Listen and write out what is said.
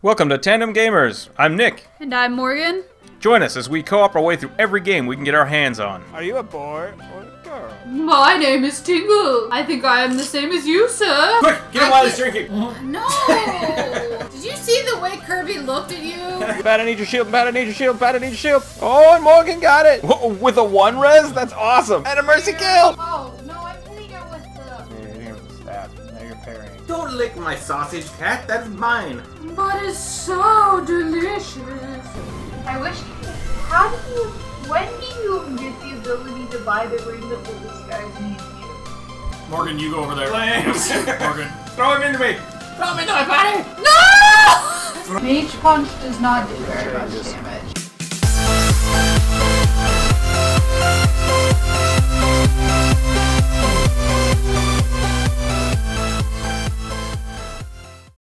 Welcome to Tandem Gamers. I'm Nick. And I'm Morgan. Join us as we co-op our way through every game we can get our hands on. Are you a boy or a girl? My name is Tingle. I think I am the same as you, sir. Quick, get him while he's drinking. No! Did you see the way Kirby looked at you? Pat, I need your shield, Pat, I need your shield, Pat, I need your shield. Oh, and Morgan got it. With a 1 res? That's awesome. And a mercy kill. Oh, no, I'm hitting her with the... Yeah, you're hitting her with the staff. Now you're parrying. Don't lick my sausage, cat. That's mine. But it's so delicious. I wish... How do you... When do you get the ability to buy the ring that the disguise needs you? Morgan, you go over there. Flames. Morgan. Throw him into me. Throw me to my body! No! Mage Punch does not do very much damage.